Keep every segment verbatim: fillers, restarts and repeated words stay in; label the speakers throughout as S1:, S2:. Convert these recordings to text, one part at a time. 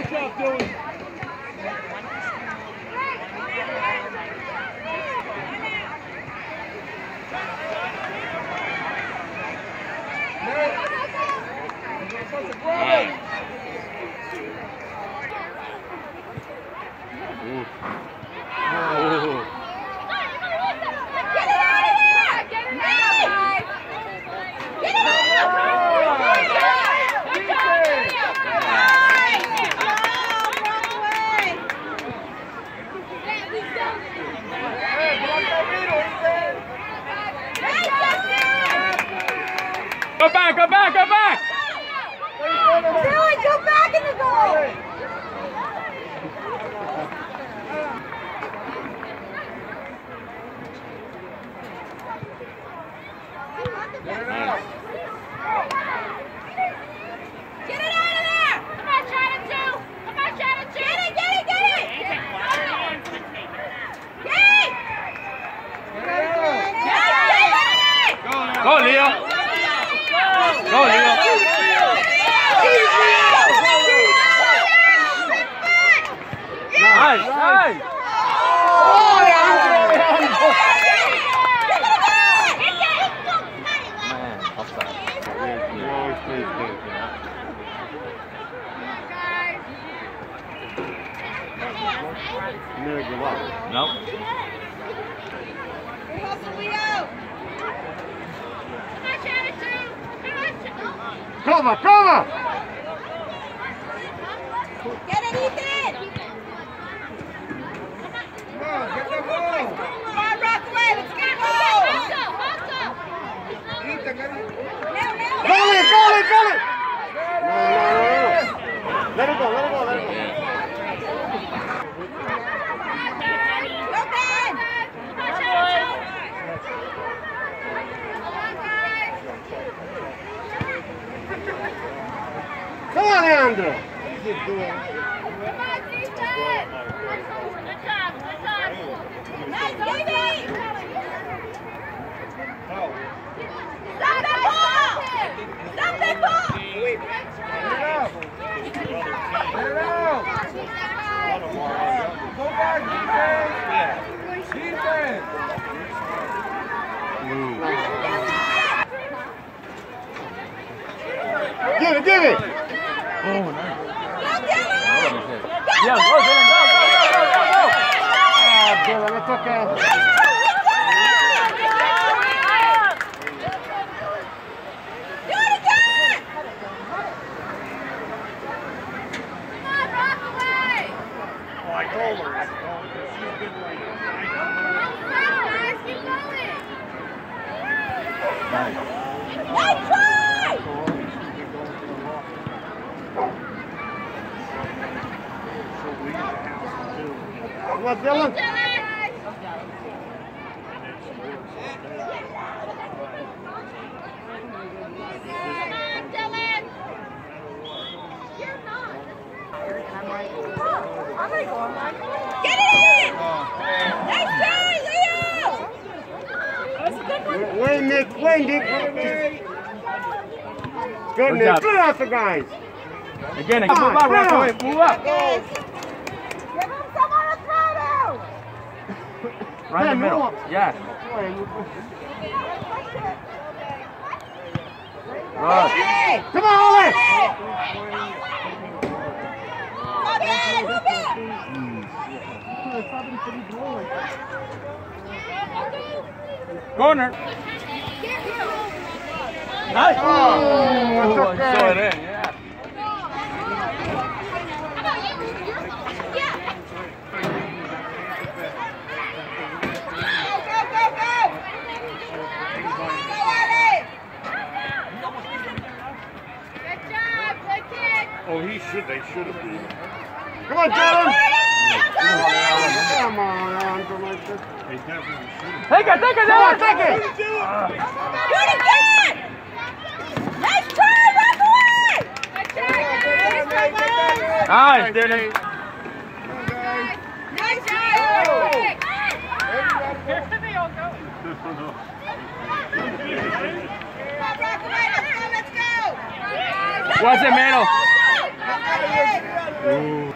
S1: job, Dylan.
S2: Right. Ooh. Ooh.
S1: Go back, go back, go back!
S3: Billy, go back in the goal!
S2: Nice.
S3: Get it out of there! Come on, Shannon, two! Come on, Shannon, two! Get it, get it, get it! Get it!
S1: Go, Leo! Go, Leo! Nice, nice!
S2: Man, offside. You always play good, you know? You never give up.
S1: Nope.
S2: Cover, cover!
S3: Get it, Ethan!
S4: Come on, get the ball!
S3: Come on, Rockaway, let's get it! Hustle, hustle!
S4: Ethan, get it!
S2: Goal it, goal it, goal it! No, no, no, no. Let it go, let it go, let it go.
S3: Go, Ben! Come on, Shannon,
S2: Come on, Leandro! What you doing?
S3: Come on, Ethan! Good job, good job! Nice, baby! Stop that ball! Stop that ball!
S4: Get it out! Get it out! Go back, defense! Defense!
S2: Give it, give it!
S1: Oh, nice.
S3: Go, Dylan!
S1: Yeah, go, Dylan, go, go, go, go, go!
S2: Ah, Dylan, it's okay.
S3: Do it again! Come on, Rockaway!
S4: Oh, I told her. I told her. She's been like
S3: Guys, keep going!
S1: Nice.
S3: Nice try!
S2: Come on, Dylan.
S3: Get it in! Nice try, Leo! That's a good one.
S2: Wait, Nick, wait, Nick. Good,
S1: Good
S2: Nick.
S1: job.
S2: Clear out the guys.
S1: Again, move
S2: Come
S1: up,
S2: on,
S1: Rockaway,
S2: come on.
S1: move up.
S3: Give him someone to throw to!
S1: Right in the
S2: Man,
S1: middle.
S2: move up.
S1: Yes. Good.
S2: Come on, Ole.
S3: Move it, move it!
S1: Corner. Nice.
S2: Oh,
S1: Oh,
S2: that's
S1: saw it
S2: okay.
S1: in, yeah.
S4: Oh, he should. They should have been.
S2: Come on, Dylan. Come on, Andrew, like this.
S4: They definitely should have.
S1: Take it, take it,
S2: Come on,
S1: Dylan.
S2: take it.
S3: Do it again! Nice try, Rockaway! Nice try,
S1: Nice, Dylan.
S3: Nice try! Rockaway, let's go, let's go!
S1: Watch it, Mano.
S3: Rockaway!
S2: Ooh.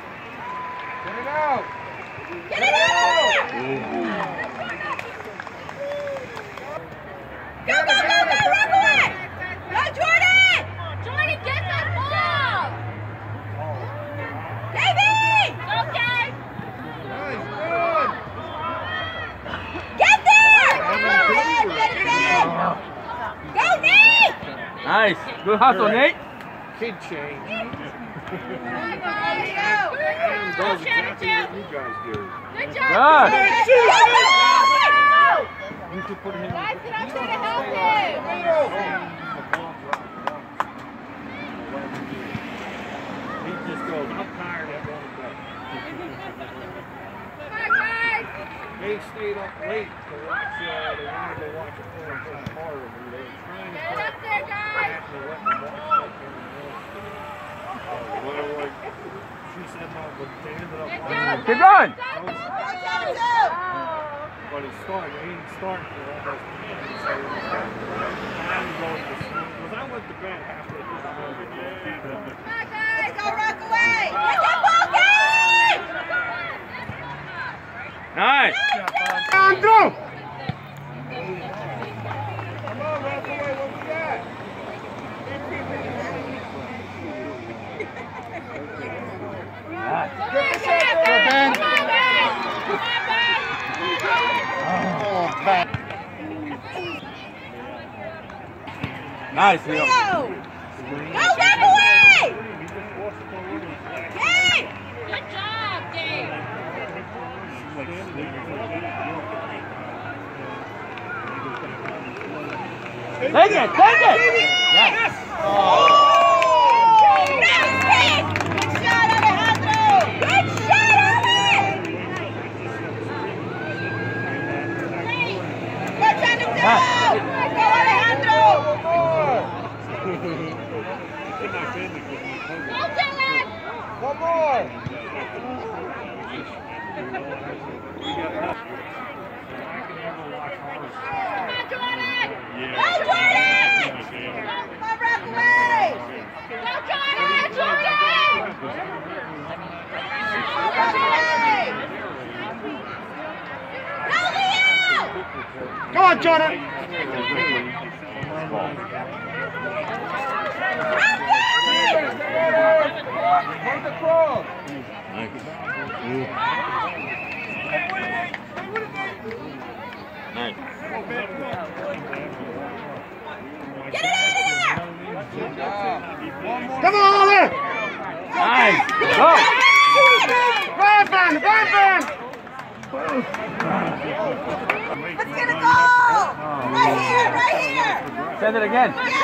S1: Good hustle, Nate.
S2: Kid change.
S3: Go,
S2: Does
S3: Shannon,
S2: exactly
S3: Jim.
S2: what you guys do.
S3: Good job.
S1: Good.
S2: You should put him in.
S3: Guys, get up there to help him.
S2: He just goes, I'm tired, I want to go.
S3: Come on, guys.
S2: They stayed up late to watch, uh, they wanted to watch a film from Harlem. And they were trying to
S3: Get up there, guys.
S2: actually let them watch that film. Well, like, she said no, but they ended up.
S3: Good job.
S1: Keep going.
S3: Go, go, go.
S2: But it's starting, he didn't start for almost ten. So it was kind of, I'm going to sleep. Because I went to bed halfway through the movie.
S3: Come on, guys. Let's go, Rockaway. Get that ball, guys.
S1: Nice.
S2: Down through! Come on, Rockaway, what we got?
S3: Come on, Jeff. Come on, Ben. Come on, Ben.
S1: Nice, Leo.
S3: Go, Rockaway. Hey. Good job, Dave.
S1: Take it, take it. Yes.
S3: Good shot, Alejandro! Good shot, Ale! Good trying to do! Go, Alejandro! Go, Dylan!
S2: One more!
S3: Come on, Jordan! Go, Jordan! Come on, Rockaway! Go, Jordan! Jordan! Go, Rockaway! Go, Leo!
S2: Come on, Jordan!
S1: Nice.
S3: Get it out of there!
S2: Come on, Ollie!
S1: Nice. Go.
S2: Run, Ben! Run, Ben!
S3: Let's get a goal! Right here, right here!
S1: Send it again.
S3: Yes.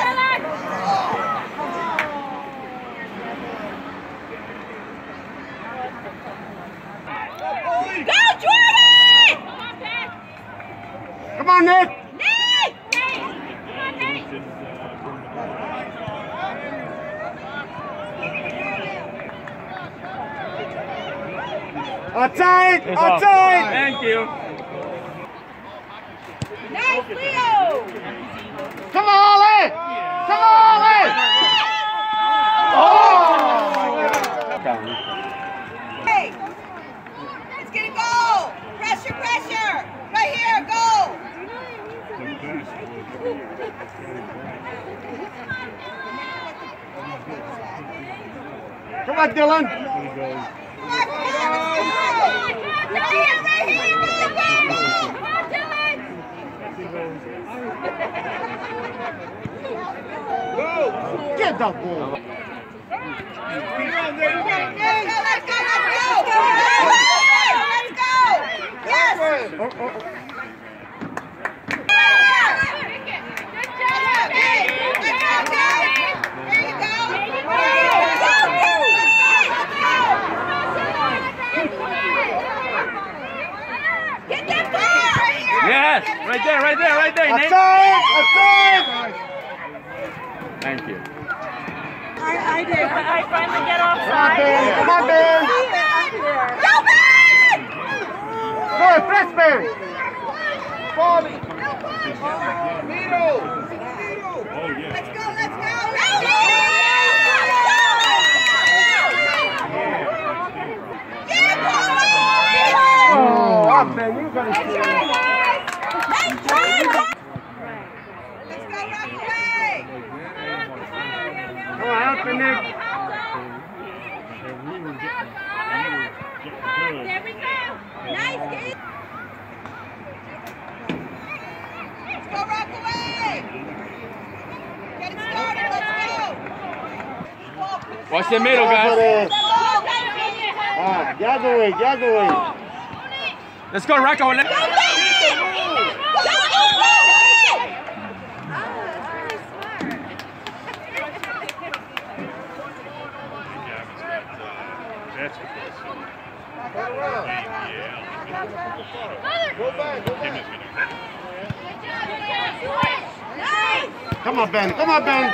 S3: Go, Jordan!
S2: Come on, Nick!
S3: Nate! Come on, Nate!
S2: Outside!
S1: It's off.
S2: Outside!
S1: Thank you.
S3: Nice, Leo!
S2: Come on, Ollie! Come on, Ollie! Oh!
S3: Hey! Let's get a goal! Pressure, pressure! Right here, goal!
S2: Come on, Dylan!
S3: Come on, right here, right here! Get the goal! Come on, Dylan!
S2: Get that ball!
S3: Let's go, let's go, let's go! Let's go! Yes!
S2: Oh, oh, oh.
S3: Good job, Dave! Good job, Dave! There you go! Get that ball right here!
S1: Yes. Right there, right there, right there, Nate.
S2: Outside! Outside!
S1: Thank you.
S5: I, I did, but I finally get
S2: Come on,
S5: offside.
S2: Ben! Come on, Ben!
S3: Go, Ben!
S2: Go, press, Ben! Falling!
S3: Let's go, let's go!
S2: Oh, up, Ben, you gotta see it.
S3: Let's go, Rockaway!
S2: Come on, help me, Nick.
S3: There we go! Nice game! Let's go, Rockaway! Get it started, let's go!
S1: Watch the middle, guys.
S4: Ah, the other way, the other way.
S1: Let's go, Rocco. Let's
S3: Go get it! Go get it!
S4: Go back, go back. Come on, Ben. Come on, Ben.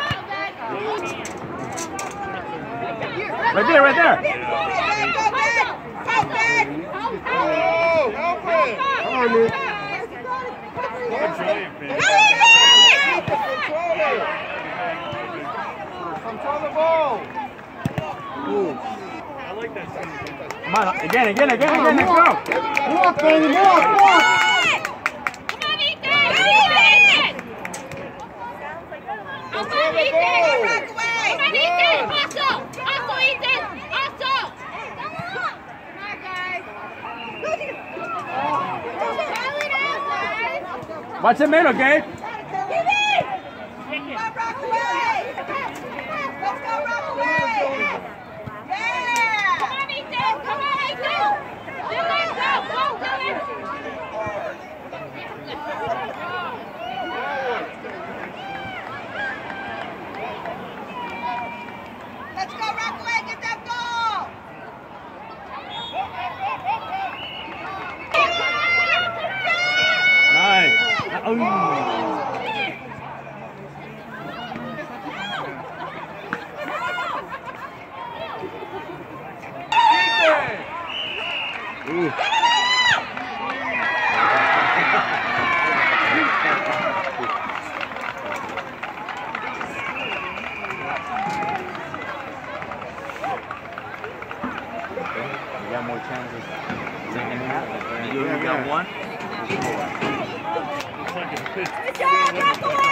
S1: Right there, right there.
S3: Go back! Go back!
S4: Oh, help him. Come on, Nick. Control the ball.
S2: I like that.
S1: Come on, again, again, again, again. Let's go.
S4: More, Benny, more, more.
S5: Come on, Ethan! Come on, Ethan! Come on, Ethan! Hustle! Hustle, Ethan! Hustle! Come on, guys!
S1: Watch the middle, Gabe.
S3: Come on, Rockaway! Let's go, Rockaway! Yeah!
S5: Come on, Ethan! Come on, Ethan! Dylan, go! Go, Dylan!
S3: Let's go, Rockaway! Get that ball!
S1: Nice. Oh. Ooh. You got more chances. Second half. You got one.
S2: It's like a pitch.
S3: Good job, Rockaway!